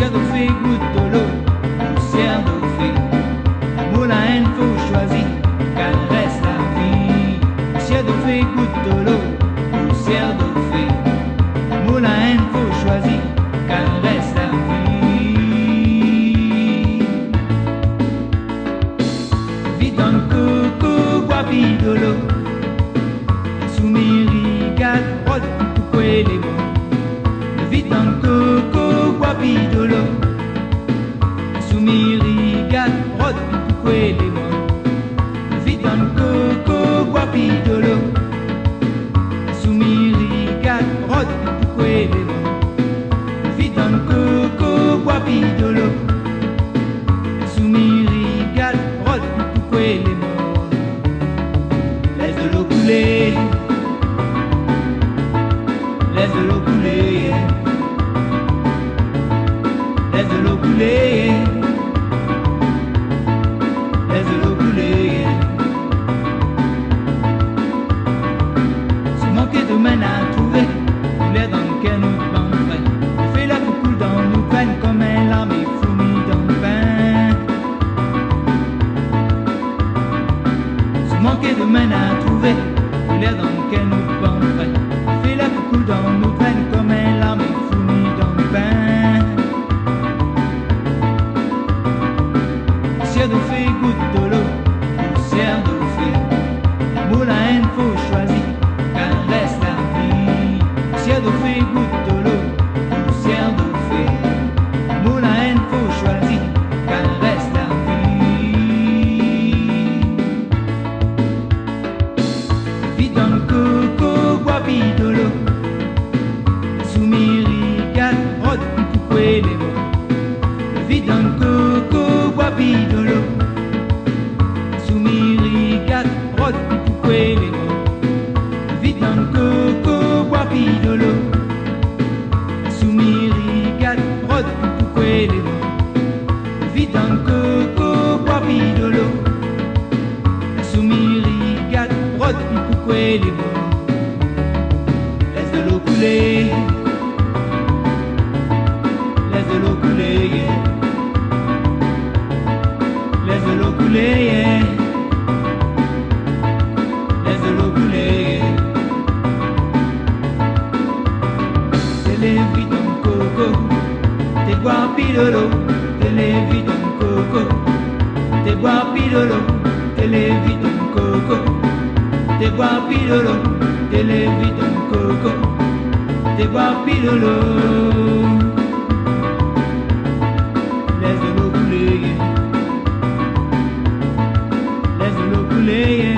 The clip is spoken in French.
Poussière d'eau fait, goutte de l'eau, poussière d'eau fait. Moulin, faut choisir, caresse la vie. Poussière d'eau fait, goutte de l'eau, poussière d'eau fait. Moulin, faut choisir, caresse la vie. Vite en coco, guapi de l'eau. Soumiri, gade, rôde, pourquoi les mots. Vite en coco, guapi de l'eau. Soumiri, gade, rôde, pourquoi les mots. Vite en coco, guapi de l'eau. Soumiri, gade, rôde, pourquoi les mots. Vite en coco, guapi de l'eau. Soumiri, gade, rôde, pourquoi les mots. Laisse de l'eau couler. Laisse de l'eau couler. Laisse de l'eau couler. Laisse de l'eau couler. Si manquer de main à trouver, l'air dans lequel nous penserons. Fais la coucou dans nous prenne comme un lame et fourmi dans le pain. Si manquer de main à trouver, l'air dans lequel nous penserons. Fais la coucou dans nous prenne comme un lame et fourmi dans le pain. Poussière d'eau fait, goutte de l'eau, poussière d'eau fait. Moulin, faut choisir, caresse la vie. Poussière d'eau fait, goutte de l'eau, poussière d'eau fait. Moulin, faut choisir, caresse la vie. Vite dans le coco, guapi de l'eau. Soumiri, gade, rôde, pourquoi les mots. Vite dans le coco, guapi de l'eau. Soumiri, gade, rôde, pourquoi les mots. Vite dans le coco, guapi de l'eau. Soumiri, gade, rôde, pourquoi les mots. Vite dans le coco, guapi de l'eau. Soumiri, gade, rôde, pourquoi les mots. Laisse de l'eau couler. Laisse de l'eau couler. Laisse de l'eau couler. Laisse de l'eau couler. T'es vite en coco. T'es guapi de l'eau. T'es vite en coco. T'es guapi de l'eau. T'es vite en coco. T'es guapi de l'eau. T'es vite en coco. T'es guapi de l'eau. Laisse de l'eau couler. Laisse de l'eau couler.